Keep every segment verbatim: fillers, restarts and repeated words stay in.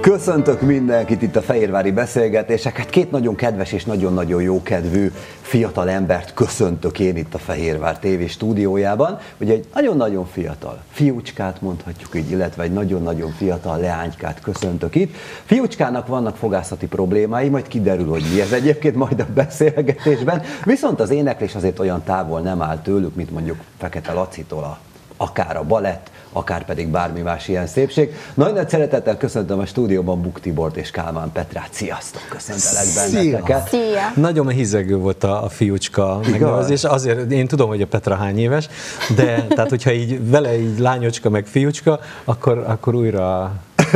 Köszöntök mindenkit itt a fehérvári beszélgetéseket. Két nagyon kedves és nagyon-nagyon jókedvű fiatal embert köszöntök én itt a Fehérvár té vé stúdiójában. Ugye egy nagyon-nagyon fiatal fiúcskát mondhatjuk így, illetve egy nagyon-nagyon fiatal leánykát köszöntök itt. Fiúcskának vannak fogászati problémái, majd kiderül, hogy mi ez egyébként majd a beszélgetésben. Viszont az éneklés azért olyan távol nem áll tőlük, mint mondjuk Fekete Lacitól a akár a balett, akár pedig bármi más ilyen szépség. Nagy nagy szeretettel köszöntöm a stúdióban Buk Tibort és Kálmán Petrát. Sziasztok! Köszöntelek benneteket! Szia! Nagyon hizegő volt a, a fiúcska megnevezés, azért én tudom, hogy a Petra hány éves, de tehát hogyha így vele így lányocska meg fiúcska, akkor, akkor újra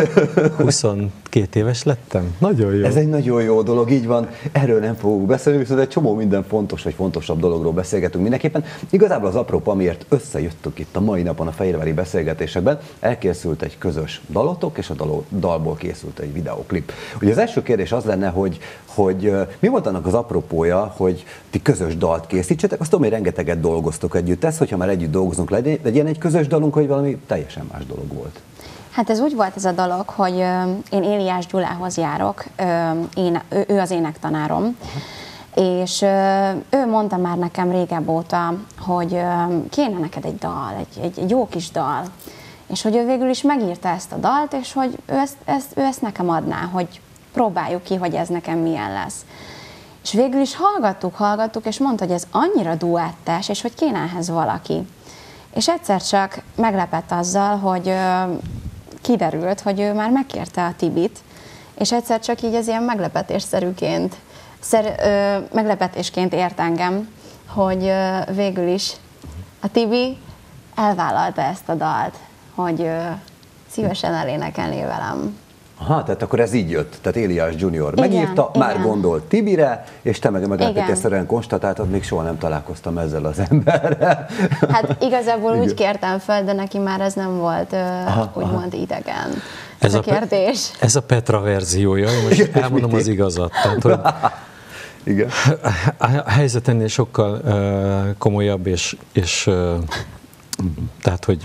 huszonkét éves lettem. Nagyon jó. Ez egy nagyon jó dolog, így van. Erről nem fogunk beszélni, viszont egy csomó minden fontos vagy fontosabb dologról beszélgetünk mindenképpen. Igazából az apróp, amiért összejöttünk itt a mai napon a fehérvári beszélgetésekben, elkészült egy közös dalotok, és a dal, dalból készült egy videóklip. Ugye az első kérdés az lenne, hogy, hogy mi volt annak az apropója, hogy ti közös dalt készítsetek. Azt tudom, hogy rengeteget dolgoztok együtt. Ez, hogyha már együtt dolgozunk, legyen egy közös dalunk, hogy valami teljesen más dolog volt. Hát ez úgy volt ez a dolog, hogy én Éliás Gyulához járok, én, ő, ő az énektanárom, uh-huh. és ő mondta már nekem régebb óta, hogy kéne neked egy dal, egy, egy, egy jó kis dal, és hogy ő végül is megírta ezt a dalt, és hogy ő ezt, ezt, ő ezt nekem adná, hogy próbáljuk ki, hogy ez nekem milyen lesz. És végül is hallgattuk, hallgattuk, és mondta, hogy ez annyira duettes, és hogy kéne ehhez valaki. És egyszer csak meglepett azzal, hogy kiderült, hogy ő már megkérte a Tibit, és egyszer csak így az ilyen meglepetésszerűként, szer, ö, meglepetésként ért engem, hogy ö, végül is a Tibi elvállalta ezt a dalt, hogy ö, szívesen elénekelné velem. Aha, tehát akkor ez így jött. Tehát Éliás junior megírta, igen, már igen. gondolt Tibire, és te meg meglepetésszerűen konstatáltad, még soha nem találkoztam ezzel az emberrel. Hát igazából úgy kértem fel, de neki már ez nem volt aha, úgymond aha. idegen. Ez, ez a, a kérdés. Ez a Petra verziója, én most igen, elmondom az igazat. Tehát, hogy igen. A helyzet ennél sokkal uh, komolyabb, és, és uh, tehát, hogy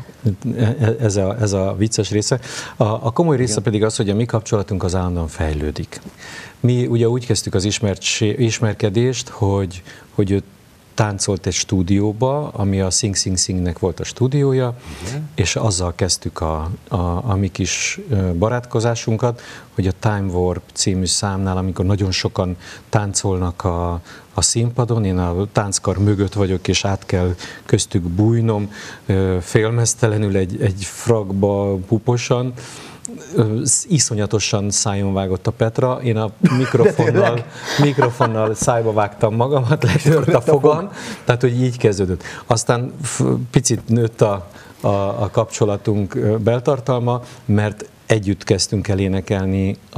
ez a, ez a vicces része. A, a komoly része igen. pedig az, hogy a mi kapcsolatunk az állandóan fejlődik. Mi ugye úgy kezdtük az ismert, ismerkedést, hogy, hogy ő táncolt egy stúdióba, ami a Sing Sing Singnek volt a stúdiója, igen. és azzal kezdtük a, a, a mi kis barátkozásunkat, hogy a Time Warp című számnál, amikor nagyon sokan táncolnak a, a színpadon, én a tánckar mögött vagyok, és át kell köztük bújnom, félmeztelenül egy, egy frakba puposan, iszonyatosan szájon vágott a Petra, én a mikrofonnal, mikrofonnal szájba vágtam magamat, letört a fogam, tehát hogy így kezdődött. Aztán picit nőtt a, a, a kapcsolatunk beltartalma, mert együtt kezdtünk el énekelni a,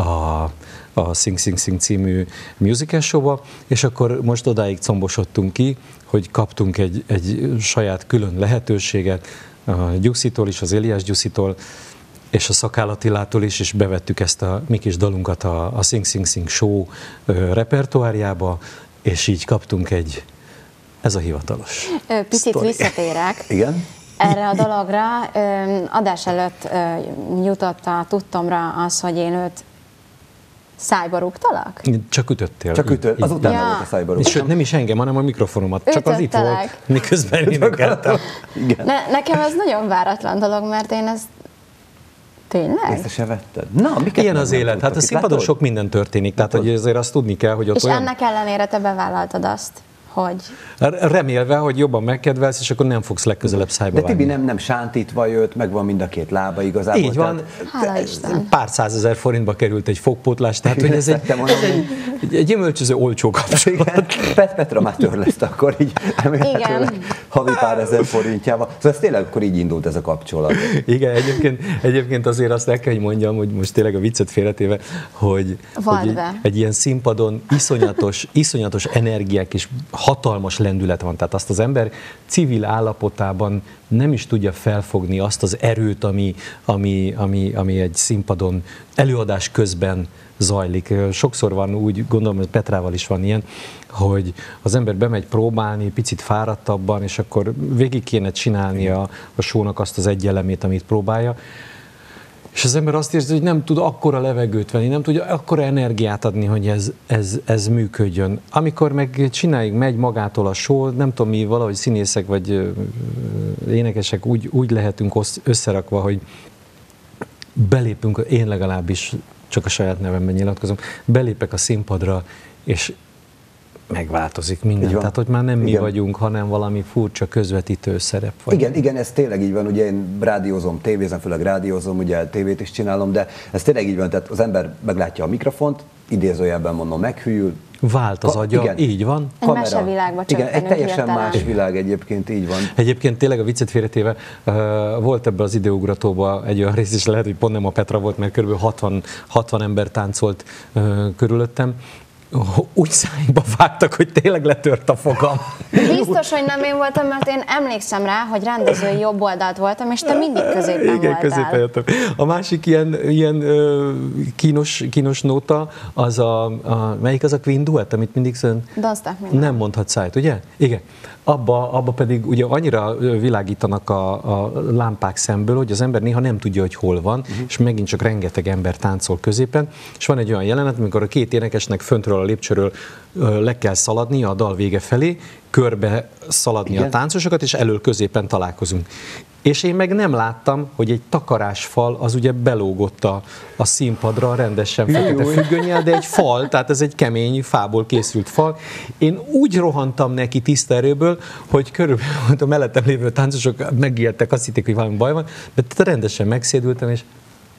a Sing Sing Sing című musical showba, és akkor most odáig combosodtunk ki, hogy kaptunk egy, egy saját külön lehetőséget a Gyuszitól is, az Éliás Gyuszitól, és a Szakál Attilától is, és bevettük ezt a mi kis dalunkat a, a Sing Sing Sing show ö, repertoárjába, és így kaptunk egy, ez a hivatalos Picit sztori. Visszatérek. Igen? Erre a dologra. Adás előtt jutott a tudtomra az, hogy én őt szájba rúgtalak? Csak ütöttél. Csak ütött, azután ja. volt a szájba rúgtam. Sőt, nem is engem, hanem a mikrofonomat. Csak Ütöttelek. az itt volt, miközben énekeltem. Ne, nekem ez nagyon váratlan dolog, mert én ezt tényleg? Észre se vetted? Na, ilyen az élet. Hát a színpadon sok minden történik, tehát hogy azért azt tudni kell, hogy ott és olyan... ennek ellenére te bevállaltad azt, hogy... Remélve, hogy jobban megkedvelsz, és akkor nem fogsz legközelebb szájba De vágni. Tibi nem, nem sántítva jött, meg van mind a két lába igazából. Így van. Hála Isten. Pár százezer forintba került egy fogpótlás, tehát hogy ez egy, ez egy, egy gyümölcsöző olcsó kapcsolat. Pet Petra már törleszt akkor így, igen. havi pár ezer forintjával. Szóval ez tényleg akkor így indult ez a kapcsolat. Igen, egyébként, egyébként azért azt el kell, hogy mondjam, hogy most tényleg a viccet félretéve, hogy, hogy egy, egy ilyen színpadon iszonyatos, iszonyatos energiák és hatalmas lendület van. Tehát azt az ember civil állapotában nem is tudja felfogni azt az erőt, ami, ami, ami, ami egy színpadon előadás közben zajlik. Sokszor van úgy, gondolom, hogy Petrával is van ilyen, hogy az ember bemegy próbálni, picit fáradtabban, és akkor végig kéne csinálni a, a show-nak azt az egy elemét, amit próbálja. És az ember azt érzi, hogy nem tud akkora levegőt venni, nem tudja akkora energiát adni, hogy ez, ez, ez működjön. Amikor meg csináljuk, megy magától a show, nem tudom mi, valahogy színészek vagy énekesek úgy, úgy lehetünk összerakva, hogy belépünk, én legalábbis csak a saját nevemben nyilatkozom, belépek a színpadra, és megváltozik minden. Tehát, hogy már nem mi igen. vagyunk, hanem valami furcsa közvetítő szerep vagy. Igen, igen, ez tényleg így van, ugye én rádiózom, tévézem, főleg rádiózom, ugye tévét is csinálom, de ez tényleg így van, tehát az ember meglátja a mikrofont, idézőjelben mondom, meghűl. Vált az agya, igen. így van. Egy mesevilágba igen, egy teljesen hirtelen. Más világ egyébként, így van. Egyébként tényleg a viccet félretéve uh, volt ebbe az időugratóban egy olyan rész is, lehet, hogy pont nem a Petra volt, mert kb. hatvan, hatvan ember táncolt uh, körülöttem. Úgy szájba vágtak, hogy tényleg letört a fogam. Biztos, hogy nem én voltam, mert én emlékszem rá, hogy rendezői jobb oldalt voltam, és te mindig középen igen, voltál. középen jöttem. A másik ilyen, ilyen uh, kínos, kínos nóta, az a, a, melyik az a Queen duett, amit mindig szön? Nem mondhat szájt, ugye? Igen. Abba, abba pedig ugye annyira világítanak a, a lámpák szemből, hogy az ember néha nem tudja, hogy hol van, uh-huh. és megint csak rengeteg ember táncol középen, és van egy olyan jelenet, amikor a két énekesnek föntről a lépcsőről le kell szaladni a dal vége felé, körbe szaladni igen. a táncosokat, és elől középen találkozunk. És én meg nem láttam, hogy egy takarásfal az ugye belógott a, a színpadra rendesen fekete függönnyel, de egy fal, tehát ez egy kemény fából készült fal. Én úgy rohantam neki tiszta erőből, hogy körülbelül a mellettem lévő táncosok megijedtek, azt hitték, hogy valami baj van, de rendesen megszédültem, és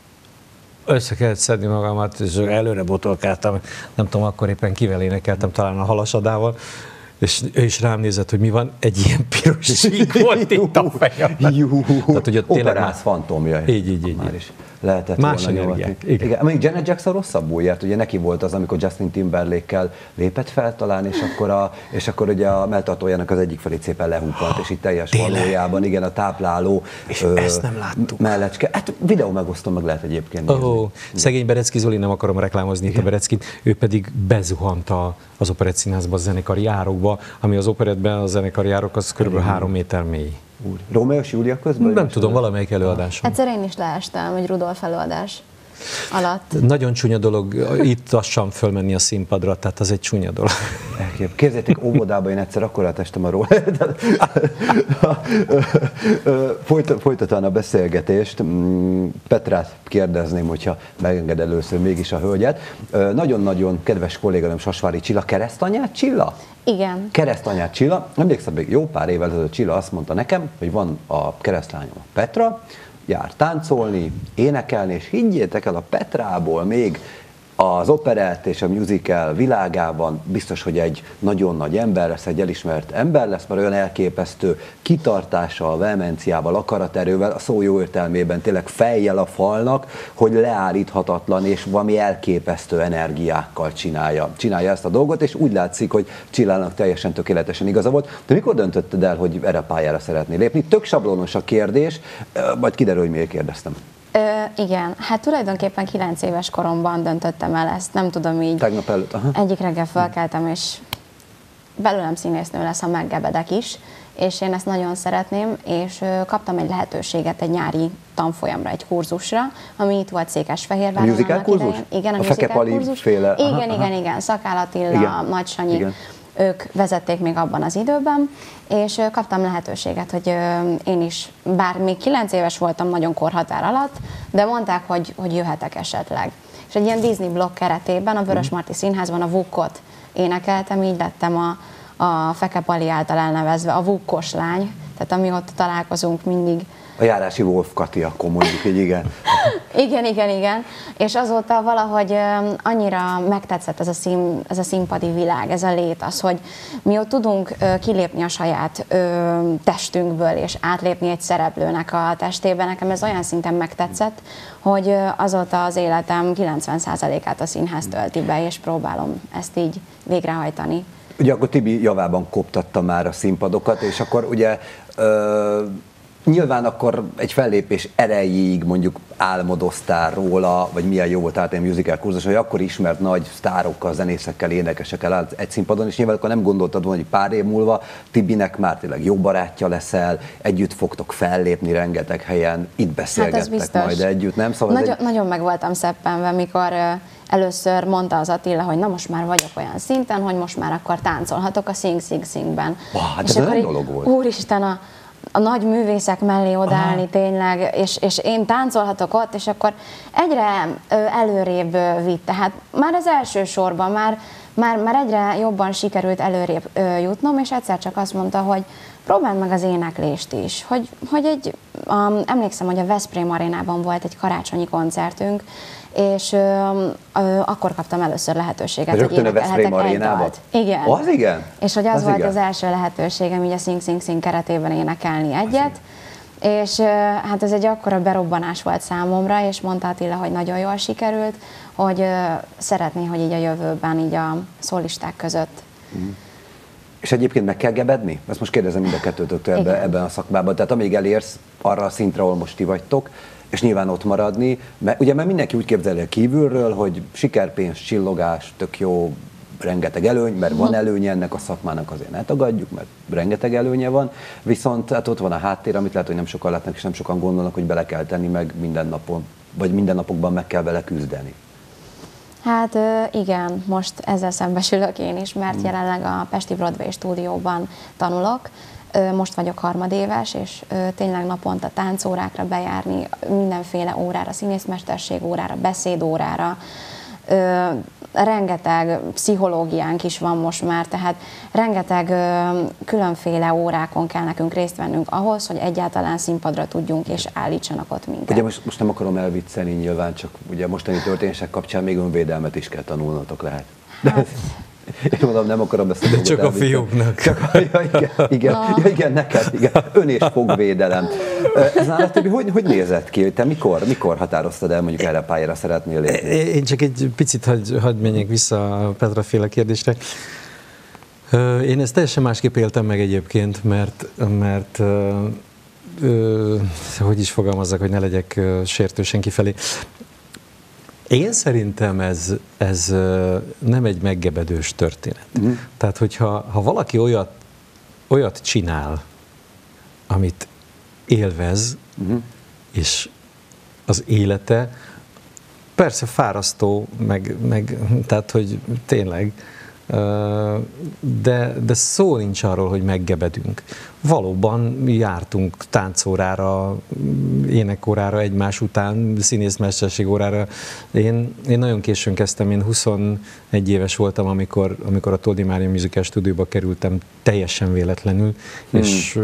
össze kellett szedni magamat, és előre botolkáltam, nem tudom, akkor éppen kivel énekeltem, talán a Halasadával, és ő is rám nézett, hogy mi van, egy ilyen piros sík volt itt a fejemben. Tehát, hogy operász fantomja. Így, így, így. Már is lehetett más volna energiák. Igen. Igen. Még Janet Jackson rosszabbul járt, ugye neki volt az, amikor Justin Timberlake-kel lépett fel talán, és akkor, a, és akkor ugye a melltartójának az egyik felét szépen lehúppant, és itt teljes tényleg? Valójában, igen, a tápláló és ö, ezt nem láttuk. Mellecske. Hát videó megosztom, meg lehet egyébként nézni. Oh, szegény Berecki Zoli, nem akarom reklámozni igen. itt a Bereckit, ő pedig bezuhant a, az Operettszínházba, a zenekari járokba, ami az operettben a zenekari járok, az kb. három méter mély. Úr. Rómeó és Júlia közben? Nem tudom, valamelyik előadáson. Egyszer én is leestem egy Rudolf előadás alatt. Nagyon csúnya dolog itt lassan fölmenni a színpadra, tehát az egy csúnya dolog. Képzeljétek, óvodában én egyszer akkor átestem a róla. Folytatva a beszélgetést, Petrát kérdezném, hogyha megenged először mégis a hölgyet. Nagyon-nagyon kedves kolléganőm Sasvári Csilla, keresztanyád Csilla? Igen. Keresztanyád Csilla. Emlékszem, még jó pár évvel ezelőtt Csilla azt mondta nekem, hogy van a keresztlányom Petra, jár táncolni, énekelni, és higgyétek el, a Petrából még az operett és a musical világában biztos, hogy egy nagyon nagy ember lesz, egy elismert ember lesz, mert olyan elképesztő kitartással, vehemenciával, akaraterővel, a szó jó értelmében tényleg fejjel a falnak, hogy leállíthatatlan és valami elképesztő energiákkal csinálja. Csinálja ezt a dolgot, és úgy látszik, hogy Csillának teljesen tökéletesen igaza volt. De mikor döntötted el, hogy erre a pályára szeretnél lépni? Tök sablonos a kérdés, majd kiderül, hogy miért kérdeztem. Ö, igen, hát tulajdonképpen kilenc éves koromban döntöttem el ezt, nem tudom így. Tegnap előtt, aha. Egyik reggel felkeltem, és belőlem színésznő lesz, ha meggebedek is, és én ezt nagyon szeretném, és ö, kaptam egy lehetőséget egy nyári tanfolyamra, egy kurzusra, ami itt volt Székesfehérváron. A musical kurzus? Igen, a, a musical kurzus. Féle. Igen, aha, igen, aha. igen, Szakál Attila, Nagy Sanyi. Igen. Ők vezették még abban az időben, és kaptam lehetőséget, hogy én is, bár még kilenc éves voltam nagyon korhatár alatt, de mondták, hogy, hogy jöhetek esetleg. És egy ilyen Disney blokk keretében a Vörösmarty Színházban a Vukkot énekeltem, így lettem a, a Feke Pali által elnevezve a Vukkos lány, tehát amióta találkozunk mindig. A járási Wolf Kati, akkor mondjuk, hogy igen. igen, igen, igen. És azóta valahogy annyira megtetszett ez a, szín, ez a színpadi világ, ez a lét, az, hogy mi ott tudunk kilépni a saját testünkből, és átlépni egy szereplőnek a testébe. Nekem ez olyan szinten megtetszett, hogy azóta az életem kilencven százalékát a színház tölti be, és próbálom ezt így végrehajtani. Ugye akkor Tibi javában koptatta már a színpadokat, és akkor ugye... Ö, Nyilván akkor egy fellépés erejéig mondjuk álmodoztál róla, vagy milyen jó volt át egy musical kurzus, hogy akkor ismert nagy sztárokkal, zenészekkel, énekesekkel állt egy színpadon, és nyilván akkor nem gondoltad volna, hogy pár év múlva Tibinek már tényleg jó barátja leszel, együtt fogtok fellépni rengeteg helyen, itt beszélgettek hát majd együtt, nem? Szóval nagyon, egy... nagyon meg voltam szeppenve, mikor először mondta az Attila, hogy na most már vagyok olyan szinten, hogy most már akkor táncolhatok a Sing Sing Singben. Wow, hát és ez akkor nagy így, dolog volt. Úristen, a a nagy művészek mellé odállni Aha. tényleg, és, és én táncolhatok ott, és akkor egyre előrébb vitt. Tehát már az első sorban, már, már, már egyre jobban sikerült előrébb jutnom, és egyszer csak azt mondta, hogy próbáld meg az éneklést is. Hogy, hogy egy, um, emlékszem, hogy a Veszprém arénában volt egy karácsonyi koncertünk, és ö, ö, akkor kaptam először lehetőséget, hogy énekelhetek egy dalt. Igen. Az igen? És hogy az, az volt igen. az első lehetőségem így a Sing Sing Sing keretében énekelni egyet. És ö, hát ez egy akkora berobbanás volt számomra, és mondta Attila, hogy nagyon jól sikerült, hogy ö, szeretné, hogy így a jövőben így a szólisták között. Mm. És egyébként meg kell gebedni? Ezt most kérdezem mind a kettőtöktől ebben, ebben a szakmában. Tehát amíg elérsz arra a szintre, ahol most ti vagytok, és nyilván ott maradni, mert ugye mert mindenki úgy képzeli a kívülről, hogy sikerpénz, csillogás, tök jó, rengeteg előny, mert van előnye ennek a szakmának, azért ne tagadjuk, mert rengeteg előnye van, viszont hát ott van a háttér, amit lehet, hogy nem sokan látnak, és nem sokan gondolnak, hogy bele kell tenni, meg minden napon, vagy minden napokban meg kell vele küzdeni. Hát igen, most ezzel szembesülök én is, mert jelenleg a Pesti Broadway stúdióban tanulok. Most vagyok harmadéves, és tényleg naponta táncórákra bejárni, mindenféle órára, színészmesterség órára, beszédórára, rengeteg pszichológiánk is van most már, tehát rengeteg különféle órákon kell nekünk részt vennünk ahhoz, hogy egyáltalán színpadra tudjunk és állítsanak ott minket. Ugye most, most nem akarom elviccelni nyilván, csak ugye mostani történések kapcsán még önvédelmet is kell tanulnotok lehet. Hát. Én mondom, nem akarom ezt a dolgot csak elviccelni. A fiúknak. Csak, ja, igen, igen, ja, igen, neked, igen, ön és fogvédelem. Ez nálad, Tibi, hogy, hogy nézett ki? Te mikor, mikor határoztad el, mondjuk erre a pályára szeretnél lépni? Én csak egy picit hadd hagy menjek vissza a Petra féle kérdésre. Én ezt teljesen másképp éltem meg egyébként, mert, mert hogy is fogalmazzak, hogy ne legyek sértő senki felé. Én szerintem ez, ez nem egy meggebedős történet. Uh-huh. Tehát, hogyha ha valaki olyat, olyat csinál, amit élvez, uh-huh. és az élete, persze fárasztó, meg, meg tehát, hogy tényleg, de, de szó nincs arról, hogy meggebedünk. Valóban jártunk táncórára, énekórára egymás után, színészmesterség órára. Én, én nagyon későn kezdtem, én huszonegy éves voltam, amikor, amikor a Toldi Mária Musical Stúdióba kerültem teljesen véletlenül, hmm. és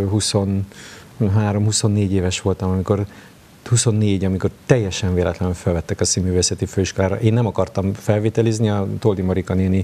huszonhárom-huszonnégy éves voltam, amikor huszonnégy, amikor teljesen véletlenül felvettek a Színművészeti Főiskolára. Én nem akartam felvételizni, a Toldi Marika néni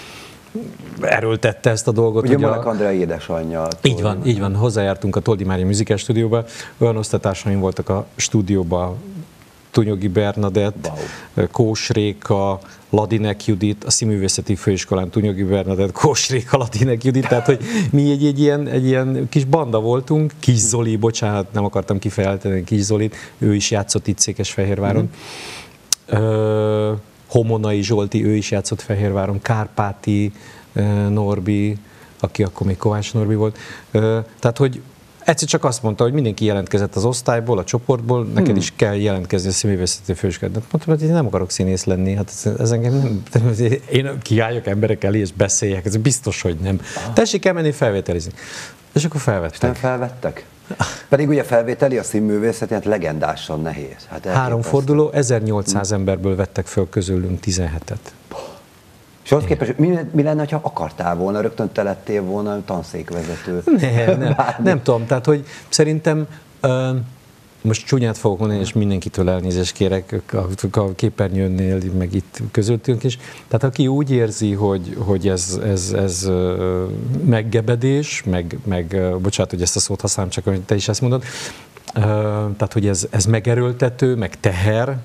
erőltette ezt a dolgot. Ugye Marek Andrea édesanyja. Így van, így van. Hozzájártunk a Toldi Mária Musical Stúdióba. Olyan osztatársaim voltak a stúdióban, Tunyogi Bernadett, wow. Kós Réka, Ladinek Judit, a Színművészeti Főiskolán Tunyogi Bernadett, Kós Réka, Ladinek Judit, tehát hogy mi egy, egy, ilyen, egy ilyen kis banda voltunk, Kis Zoli, bocsánat, nem akartam kifejleszteni Kis Zolit, ő is játszott itt Székesfehérváron. Mm-hmm. Uh, Homonai Zsolti, ő is játszott Fehérváron, Kárpáti uh, Norbi, aki akkor még Kovács Norbi volt. Uh, tehát, hogy egyszer csak azt mondta, hogy mindenki jelentkezett az osztályból, a csoportból, neked hmm. is kell jelentkezni a Színművészeti Főiskolán. Mondtam, hogy én nem akarok színész lenni, hát ez, ez engem nem, én kiálljak emberek elé és beszéljek, ez biztos, hogy nem. Ah. Tessék elmenni felvételizni. És akkor felvettek. És nem felvettek? Pedig ugye felvételi a színművészet, hát legendásan nehéz. Hát Három forduló, ezernyolcszáz hmm. emberből vettek föl közülünk tizenhetet. És ahhoz képest, mi, mi lenne, ha akartál volna, rögtön te lettél volna tanszékvezető? Nem, nem, nem tudom, tehát hogy szerintem, uh, most csúnyát fogok mondani, és mindenkitől elnézést kérek a, a képernyőnél, meg itt közöttünk is. Tehát aki úgy érzi, hogy, hogy ez, ez, ez meggebedés, meg, meg, bocsánat, hogy ezt a szót használom, csak hogy te is ezt mondod, uh, tehát hogy ez, ez megerőltető, meg teher,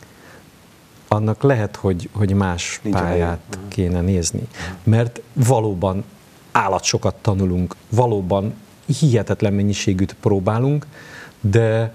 annak lehet, hogy, hogy más Nincs pályát helyen. kéne nézni. Mert valóban állatsokat tanulunk, valóban hihetetlen mennyiségűt próbálunk, de,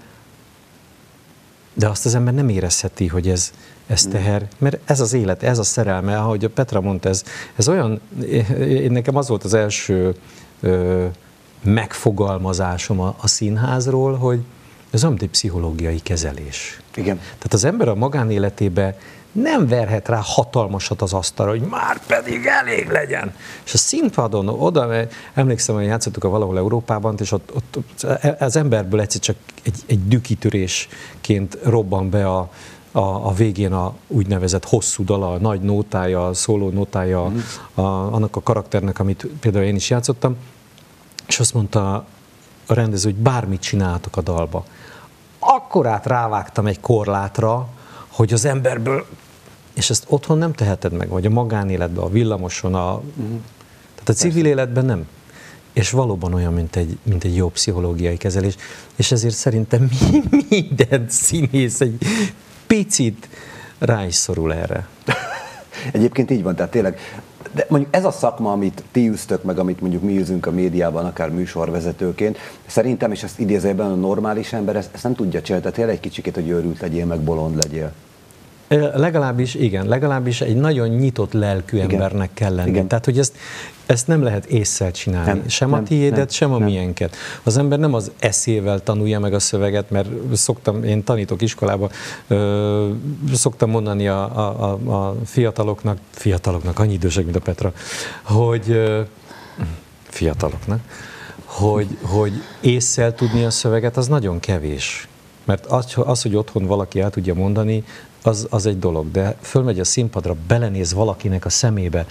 de azt az ember nem érezheti, hogy ez, ez teher, mert ez az élet, ez a szerelme, ahogy a Petra mondta, ez, ez olyan, én nekem az volt az első ö, megfogalmazásom a, a színházról, hogy ez olyan, mint egy pszichológiai kezelés. Igen. Tehát az ember a magánéletébe nem verhet rá hatalmasat az asztalra, hogy már pedig elég legyen. És a színpadon oda, emlékszem, hogy játszottuk a Valahol Európában, és ott, ott az emberből egyszer csak egy, egy dükitörésként robban be a, a, a végén a úgynevezett hosszú dala, a nagy nótája, a szóló nótája mm. a, annak a karakternek, amit például én is játszottam, és azt mondta a rendező, hogy bármit csináltok a dalba. Akkorát rávágtam egy korlátra, hogy az emberből, és ezt otthon nem teheted meg, vagy a magánéletben, a villamoson, a, mm. tehát a civil életben nem. És valóban olyan, mint egy, mint egy jó pszichológiai kezelés, és ezért szerintem minden színész egy picit rá is szorul erre. Egyébként így van, tehát tényleg, de mondjuk ez a szakma, amit ti űztök, meg amit mondjuk mi űzünk a médiában, akár műsorvezetőként, szerintem, és ezt idézőjelben a normális ember ezt, ezt nem tudja csinálni, tehát tényleg egy kicsikét, hogy őrült legyél, meg bolond legyél. Legalábbis, igen, legalábbis egy nagyon nyitott lelkű igen. embernek kell lenni. Igen. Tehát, hogy ezt, ezt nem lehet ésszel csinálni. Nem, sem nem, a tiédet, nem, sem a nem. miénket. Az ember nem az eszével tanulja meg a szöveget, mert szoktam, én tanítok iskolában, ö, szoktam mondani a, a, a fiataloknak, fiataloknak, annyi idősek, mint a Petra, hogy ö, fiataloknak, hogy, hogy ésszel tudni a szöveget, az nagyon kevés. Mert az, az, hogy otthon valaki el tudja mondani, az, az egy dolog, de fölmegy a színpadra, belenéz valakinek a szemébe,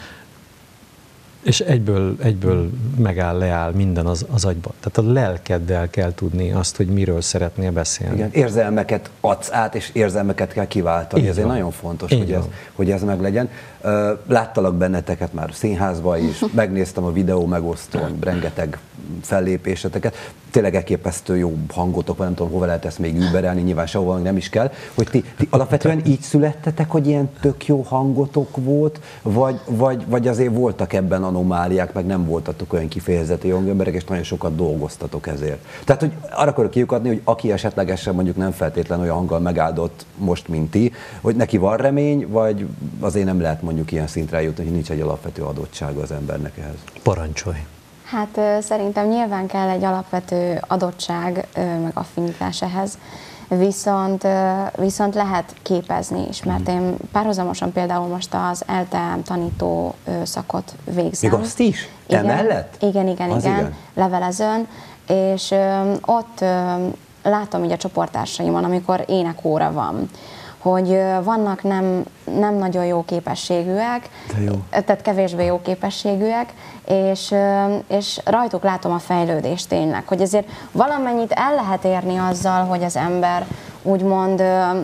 és egyből, egyből megáll, leáll minden az, az agyba. Tehát a lelkeddel kell tudni azt, hogy miről szeretnél beszélni. Igen, érzelmeket adsz át, és érzelmeket kell kiváltani. Ez nagyon fontos, hogy ez, hogy ez meg legyen. Láttalak benneteket már színházban is, megnéztem a videó megosztón, rengeteg fellépéseteket. Tényleg elképesztő jó hangotok van, nem tudom, hova lehet ezt még überelni, nyilván sehova nem is kell. Hogy ti, ti alapvetően így születtetek, hogy ilyen tök jó hangotok volt, vagy, vagy, vagy azért voltak ebben anomáliák, meg nem voltatok olyan kifejezeti jó emberek, és nagyon sokat dolgoztatok ezért. Tehát, hogy arra akarok kiukadni, hogy aki esetlegesen mondjuk nem feltétlen olyan hanggal megáldott most, mint ti, hogy neki van remény, vagy azért nem lehet mondjuk ilyen szintre jutni, hogy nincs egy alapvető adottsága az embernek ehhez. Parancsolj! Hát szerintem nyilván kell egy alapvető adottság, meg affinitás ehhez, viszont, viszont lehet képezni is, mert én párhuzamosan például most az ELTE tanító szakot végzem. Még azt is? Igen, emellett? Igen, igen, igen, igen, levelezőn, és ott látom így a csoporttársaimon, amikor énekóra van, hogy vannak nem, nem nagyon jó képességűek, jó. tehát kevésbé jó képességűek, és, és rajtuk látom a fejlődést tényleg, hogy azért valamennyit el lehet érni azzal, hogy az ember úgymond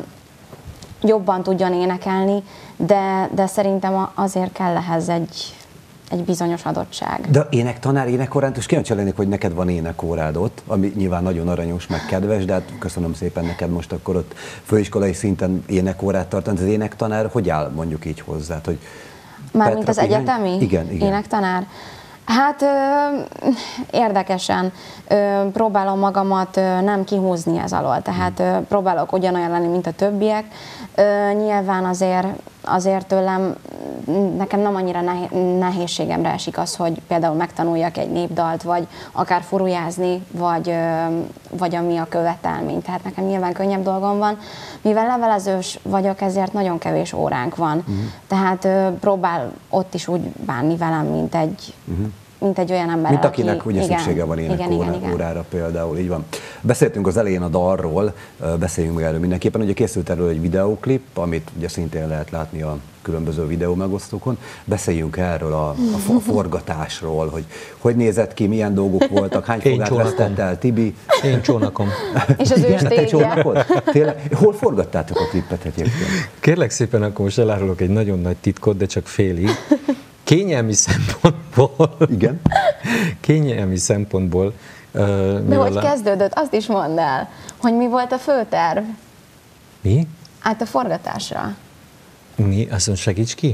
jobban tudjon énekelni, de, de szerintem azért kell ehhez egy, egy bizonyos adottság. De énektanár, énekórán, és kíváncsi lennék, hogy neked van énekórád ott, ami nyilván nagyon aranyos, meg kedves, de hát köszönöm szépen neked most akkor ott főiskolai szinten énekórát tartani. Az énektanár hogy áll mondjuk így hozzá? Hogy Mármint az egyetemi igen, igen. énektanár? Hát ö, érdekesen ö, próbálom magamat ö, nem kihúzni ez alól, tehát ö, próbálok ugyanolyan lenni, mint a többiek. Ö, nyilván azért, azért tőlem, nekem nem annyira nehézségemre esik az, hogy például megtanuljak egy népdalt, vagy akár furujázni, vagy, ö, vagy ami a követelmény. Tehát nekem nyilván könnyebb dolgom van. Mivel levelezős vagyok, ezért nagyon kevés óránk van. Uh-huh. Tehát ö, próbál ott is úgy bánni velem, mint egy... Uh-huh. mint egy olyan ember, mint akinek aki, ugye igen, szüksége van énekórára igen, például, így van. Beszéltünk az elején a dalról, beszéljünk meg erről mindenképpen, ugye készült erről egy videóklip, amit ugye szintén lehet látni a különböző videó megosztókon. Beszéljünk erről a, a forgatásról, hogy hogy nézett ki, milyen dolgok voltak, hány fogát vesztett el Tibi. Én csónakom. És az igen, te csónakod? Tényleg? Hol forgattátok a klippet egyébként? Kérlek szépen, akkor most elárulok egy nagyon nagy titkot, de csak félig. Kényelmi szempontból. Igen. Kényelmi szempontból. Uh, De hogy a... kezdődött, azt is mondd el, hogy mi volt a főterv? Mi? Hát a forgatásra. Mi? Azt segíts ki?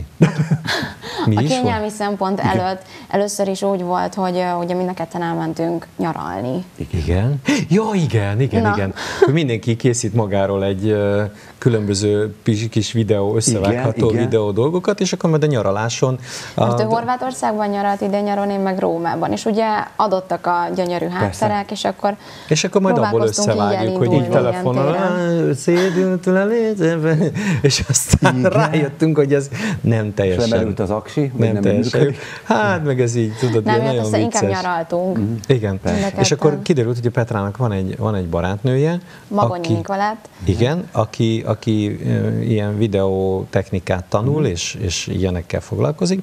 Mi a is kényelmi volt? szempont előtt először is úgy volt, hogy ugye mind a ketten elmentünk nyaralni. Igen? Ja, igen, igen, Na. igen. Hogy mindenki készít magáról egy uh, különböző kis, kis videó, összevágható Igen, igen. videó dolgokat, és akkor majd a nyaraláson... Most a, ő Horvátországban nyaralt idén nyaron, én meg Rómában, és ugye adottak a gyönyörű hátterek, és akkor és akkor majd abból próbálkoztunk így összevágjuk, hogy így elindulni telefonon, ilyen téren. "Á, szédültől a létezbe", és aztán Igen. rájöttünk, hogy ez nem És teljesen... lemerült az aksi, vagy nem nem teljesen. működik? Hát, meg ez így, tudod, nem ilyen jött nagyon össze, inkább vicces. nyaraltunk. Mhm. Igen, Mind a és akkor ketten. kiderült, hogy a Petrának van egy, van egy barátnője, Magonyi Nikolát. igen, aki, aki ö, ilyen videótechnikát tanul, Mhm. és, és ilyenekkel foglalkozik,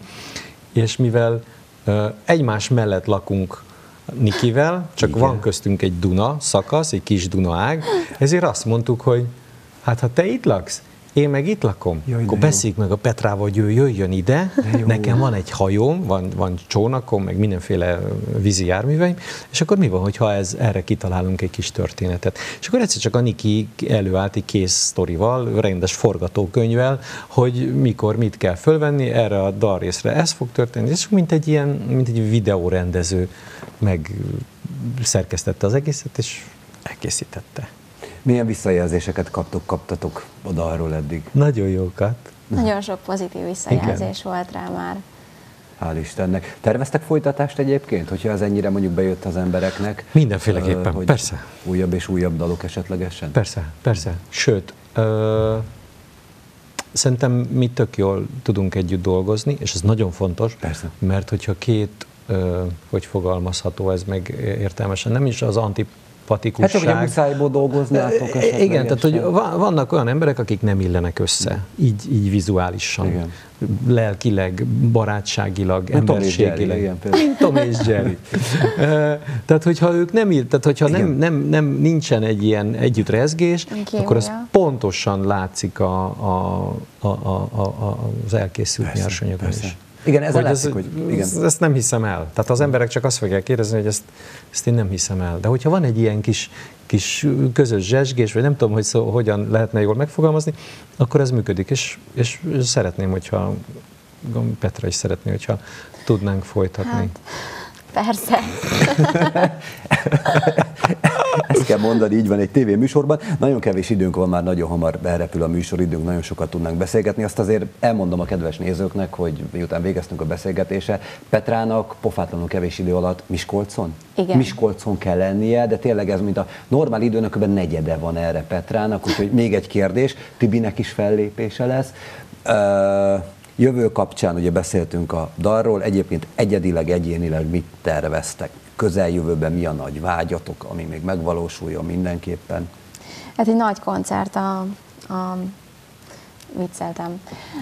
és mivel ö, egymás mellett lakunk Nikivel, csak Igen. van köztünk egy Duna szakasz, egy kis Duna ág, ezért azt mondtuk, hogy hát ha te itt laksz, én meg itt lakom, Jaj, de akkor jó. beszéljük meg a Petrával, hogy ő jöjjön ide, jó. nekem van egy hajóm, van, van csónakom, meg mindenféle vízi járműveim, és akkor mi van, hogyha ez, erre kitalálunk egy kis történetet. És akkor egyszer csak a Niki előállt egy kész sztorival, rendes forgatókönyvvel, hogy mikor mit kell fölvenni, erre a dalrészre ez fog történni, és mint egy ilyen, mint egy videórendező meg szerkesztette az egészet, és elkészítette. Milyen visszajelzéseket kaptok, kaptatok a dalról eddig? Nagyon jókat. Nagyon sok pozitív visszajelzés volt rá már. Hál' Istennek. Terveztek folytatást egyébként, hogyha ez ennyire mondjuk bejött az embereknek? Mindenféleképpen, Ö, hogy persze. Újabb és újabb dalok esetlegesen? Persze, persze. Sőt, ö, szerintem mi tök jól tudunk együtt dolgozni, és ez nagyon fontos, Persze. mert hogyha két, ö, hogy fogalmazható ez meg értelmesen, nem is az antipatikusság. Hát csak, hogy a muszájból dolgoznátok esetlegesen. Igen, tehát hogy va- vannak olyan emberek, akik nem illenek össze, így, így vizuálisan, Igen. lelkileg, barátságilag, Mint Tom és Jerry, emberségileg. igen, például. Mint Tom és Jerry. Ö, tehát, hogyha ők nem ír, tehát hogyha nem, Igen. nem, nem, nincsen egy ilyen együttrezgés, Kémia. akkor az pontosan látszik a, a, a, a, a, az elkészült Persze, nyersanyagon persze. is. Igen, ezzel Hogy látszik, hogy igen. Ezt, ezt nem hiszem el. Tehát az emberek csak azt fogják kérdezni, hogy ezt, ezt én nem hiszem el. De hogyha van egy ilyen kis, kis közös zsesgés, vagy nem tudom, hogy szó, hogyan lehetne jól megfogalmazni, akkor ez működik. És, és szeretném, hogyha Petra is szeretné, hogyha tudnánk folytatni. Hát, persze. Ezt kell mondani, így van egy tévéműsorban. Nagyon kevés időnk van, már nagyon hamar elrepül a műsoridőnk, nagyon sokat tudnánk beszélgetni. Azt azért elmondom a kedves nézőknek, hogy miután végeztünk a beszélgetése, Petrának pofátlanul kevés idő alatt Miskolcon? Igen. Miskolcon kell lennie, de tényleg ez mint a normál időnek kb. Negyede van erre Petrának, úgyhogy még egy kérdés, Tibinek is fellépése lesz. Ö, Jövő kapcsán ugye beszéltünk a dalról, egyébként egyedileg, egyénileg mit terveztek? Közeljövőben mi a nagy vágyatok, ami még megvalósuljon mindenképpen? Hát egy nagy koncert a, a vicceltem.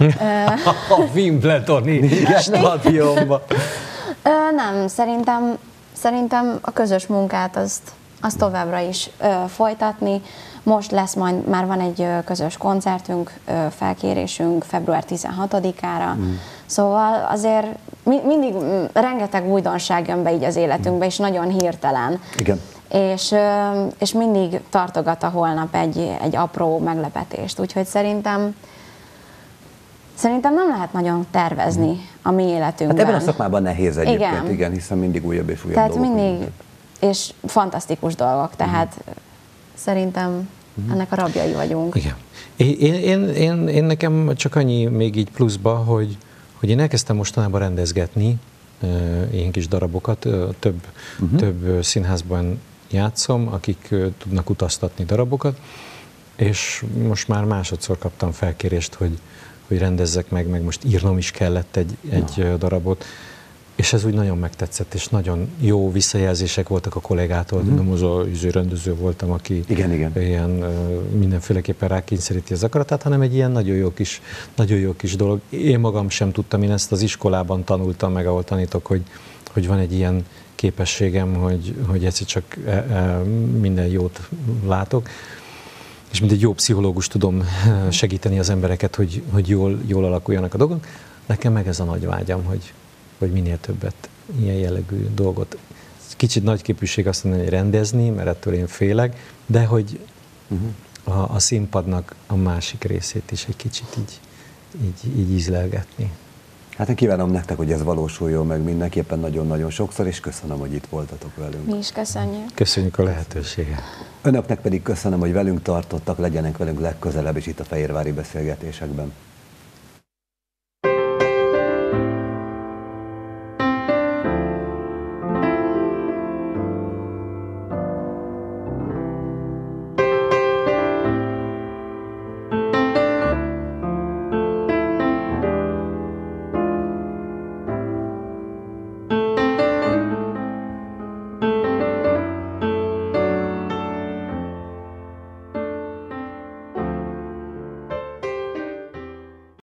A Wimbledoni stadionba. Ö, nem, szerintem, szerintem a közös munkát azt, azt továbbra is ö, folytatni. Most lesz majd, már van egy ö, közös koncertünk, ö, felkérésünk február tizenhatodikára. Mm. Szóval azért mi, mindig mm, rengeteg újdonság jön be így az életünkbe, és nagyon hirtelen. Igen. És, ö, és mindig tartogat a holnap egy, egy apró meglepetést. Úgyhogy szerintem Szerintem nem lehet nagyon tervezni a mi életünkben. Hát ebben a szakmában nehéz egyébként, igen, Igen. igen hiszen mindig újabb és újabb Tehát dolgok mindig, vannak. és fantasztikus dolgok, tehát uh-huh. szerintem ennek a rabjai vagyunk. Igen. Én, én, én, én nekem csak annyi még így pluszba, hogy, hogy én elkezdtem mostanában rendezgetni uh, ilyen kis darabokat, uh, több, uh-huh. több uh, színházban játszom, akik uh, tudnak utaztatni darabokat, és most már másodszor kaptam felkérést, hogy, hogy rendezzek meg, meg most írnom is kellett egy, egy uh, darabot, és ez úgy nagyon megtetszett, és nagyon jó visszajelzések voltak a kollégától. Uh-huh. Nem az a rendező voltam, aki igen, igen. ilyen uh, mindenféleképpen rákényszeríti az akaratát, hanem egy ilyen nagyon jó kis, nagyon jó kis dolog. Én magam sem tudtam, én ezt az iskolában tanultam meg, ahol tanítok, hogy, hogy van egy ilyen képességem, hogy, hogy egyszer csak e, e, minden jót látok, és mint egy jó pszichológus tudom segíteni az embereket, hogy, hogy jól, jól alakuljanak a dolgok. Nekem meg ez a nagy vágyam, hogy hogy minél többet ilyen jellegű dolgot. Kicsit nagy képűség azt mondani, hogy rendezni, mert ettől én félek, de hogy uh-huh. a, a színpadnak a másik részét is egy kicsit így így, így ízlelgetni. Hát én kívánom nektek, hogy ez valósuljon meg mindenképpen nagyon-nagyon sokszor, és köszönöm, hogy itt voltatok velünk. Mi is köszönjük. Köszönjük a lehetőséget. Önöknek pedig köszönöm, hogy velünk tartottak, legyenek velünk legközelebb is itt a Fehérvári Beszélgetésekben.